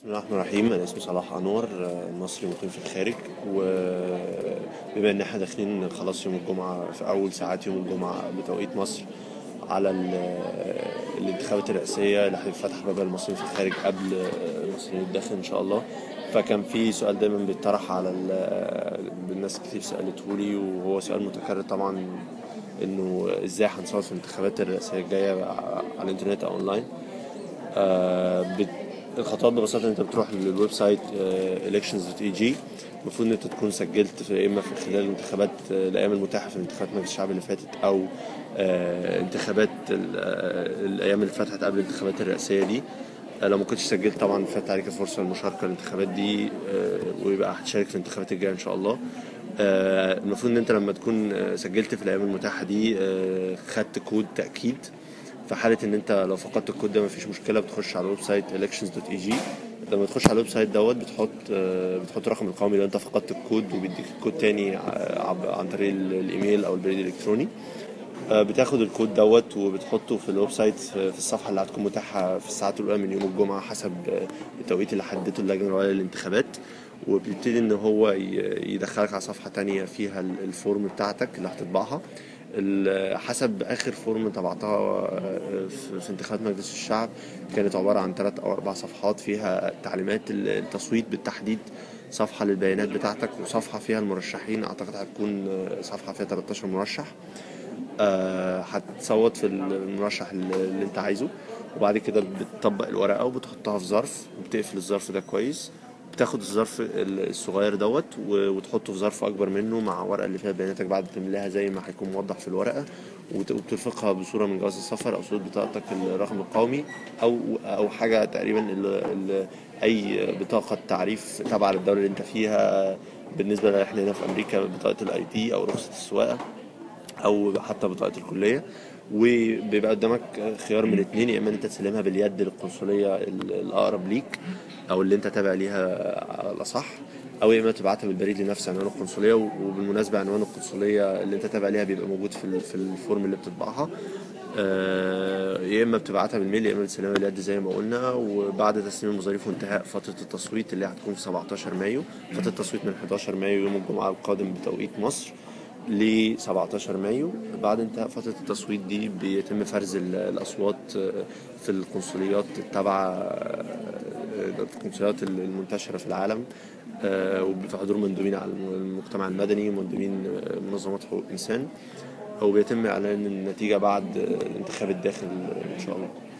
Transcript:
بسم الله الرحمن الرحيم. انا اسمي صلاح انور، مصري مقيم في الخارج. وبما ان احنا داخلين خلاص يوم الجمعه، في اول ساعات يوم الجمعه بتوقيت مصر، على الانتخابات الرئاسيه اللي هيفتح بابها المصريين في الخارج قبل المصريين الداخل ان شاء الله. فكان في سؤال دايما بيطرح على الناس، كتير سالته لي وهو سؤال متكرر طبعا، انه ازاي هنصوت في الانتخابات الرئاسيه الجايه على الانترنت او اونلاين. الخطوات ببساطة انت بتروح للويب سايت elections.eg. المفروض ان انت تكون سجلت في اما في خلال الانتخابات، الايام المتاحة في انتخابات مجلس الشعب اللي فاتت، او انتخابات الايام اللي فتحت قبل الانتخابات الرئاسية دي. لو ما كنتش سجلت طبعا فات عليك الفرصة للمشاركة في الانتخابات دي، ويبقى هتشارك في الانتخابات الجاية ان شاء الله. المفروض ان انت لما تكون سجلت في الايام المتاحة دي، خدت كود تأكيد. في حالة ان انت لو فقدت الكود ده مفيش مشكلة، بتخش على الويب سايت elections.eg. لما تخش على الويب سايت دوت بتحط رقم القومي لو انت فقدت الكود، وبيديك الكود تاني عن طريق الايميل او البريد الالكتروني. بتاخد الكود دوت وبتحطه في الويب سايت في الصفحة اللي هتكون متاحة في الساعات الأولى من يوم الجمعة حسب التوقيت اللي حددته اللجنة العليا للانتخابات. وبيبتدي ان هو يدخلك على صفحة تانية فيها الفورم بتاعتك اللي هتطبعها. حسب اخر فورم طبعتها في انتخابات مجلس الشعب، كانت عبارة عن 3 أو 4 صفحات فيها تعليمات التصويت بالتحديد. صفحة للبيانات بتاعتك، وصفحة فيها المرشحين، اعتقد هتكون صفحة فيها 13 مرشح. هتصوت في المرشح اللي انت عايزه. وبعد كده بتطبق الورقة وبتحطها في ظرف، وبتقفل الظرف ده كويس. بتاخد الظرف الصغير دوت وتحطه في ظرف اكبر منه مع ورقة اللي فيها بياناتك بعد ما تملاها زي ما هيكون موضح في الورقة. وبترفقها بصورة من جواز السفر او صورة بطاقتك الرقم القومي، او حاجة تقريبا اي بطاقة تعريف تابعة للدولة اللي انت فيها. بالنسبة لنا احنا هنا في امريكا بطاقة الاي دي او رخصة السواقة، او حتى بطاقه الكليه. وبيبقى قدامك خيار من الاتنين، يا اما انت تسلمها باليد للقنصليه الاقرب ليك او اللي انت تابع ليها على الاصح، او يا اما تبعتها بالبريد لنفس عنوان القنصليه. وبالمناسبه عنوان القنصليه اللي انت تابع ليها بيبقى موجود في الفورم اللي بتطبعها. يا اما بتبعتها بالميل، يا اما بتسلمها باليد زي ما قلنا. وبعد تسليم المظاريف وانتهاء فتره التصويت اللي هتكون في 17 مايو، فتره التصويت من 11 مايو يوم الجمعه القادم بتوقيت مصر ل 17 مايو. بعد انتهاء فترة التصويت دي بيتم فرز الأصوات في القنصليات التابعة، القنصليات المنتشرة في العالم، وفي حضور مندوبين على المجتمع المدني ومندوبين منظمات حقوق الإنسان. وبيتم إعلان النتيجة بعد الانتخاب الداخل إن شاء الله.